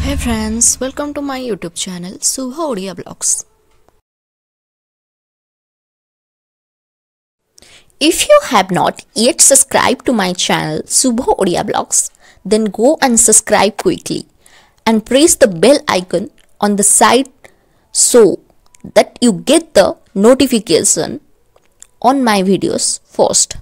Hey friends, welcome to my YouTube channel Subha Odia Vlogs. If you have not yet subscribed to my channel Subha Odia Vlogs, then go and subscribe quickly and press the bell icon on the side so that you get the notification on my videos first.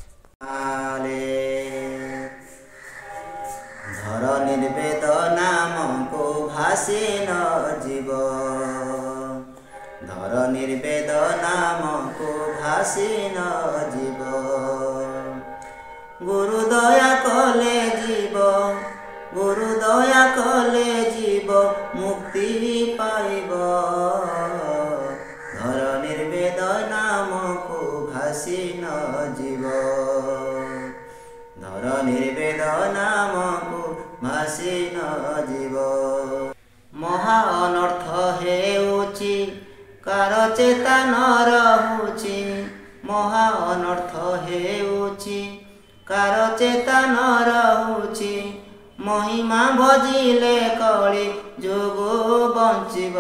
धर निर्वेद नाम को भासी न जीव गुरु दया कले जीव मुक्ति पाइब धर निर्वेद नाम को भासी न जीव धर निर्वेद नाम को भासी न जीव महा अनर्थ हेउची कार चेता न रहुची महा अनर्थ हेउची कार चेता न रहुची महिमा भजिले कଳି जुग बंचिब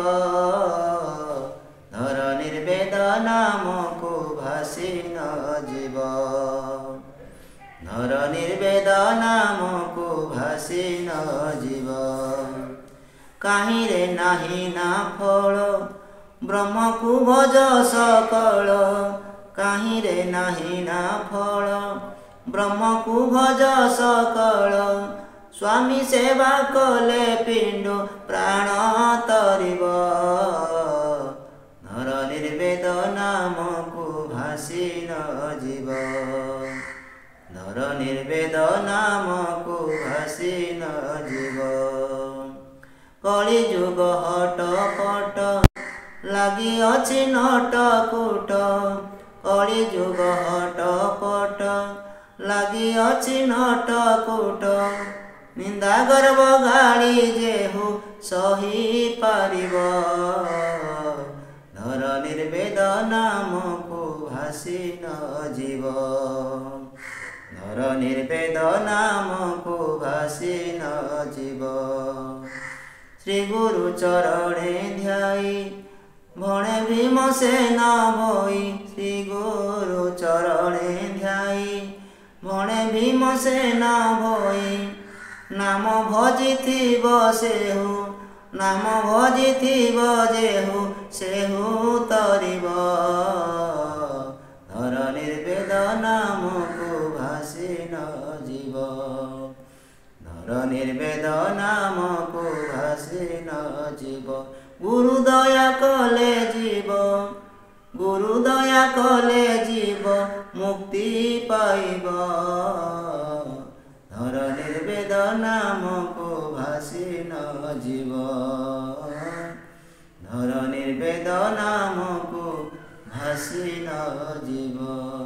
धर निर्वेद नाम को भासी न जीव धर निर्वेद नाम को भासी न जीव काहीं रे नाही ना फल ब्रह्म को भज सकल काहीं रे नाही ना फल ब्रह्म को भज सकल स्वामी सेवा कले पिंड प्राण तरिब धर निर्वेद नाम को भासी न जीव धर निर्वेद नाम को भासी न जीव कलि जुग हट पट लगी अच्छी नटकुट कलि जुग हट पट लगी अच्छी नटकुट निंदा गर्व गाड़ी जेहु सही पारिब धर निर्वेद नाम को भासी न जीव धर निर्वेद नाम को भासी न जीव श्री गुरु चरणे ध्याई भणे भीमसेन भई श्री गुरु चरणे ध्याई भणे भीमसेन भई नाम भजिथिब सेहु नाम भजिथिब जेहु सेहु तरिब धर निर्वेद नाम को भासी न जीव धर निर्वेद नाम को भासी न जीव गुरु दया कले जीव मुक्ति पाइब धर निर्वेद नाम को भासी न जीव धर निर्वेद नाम को भासी न जीव।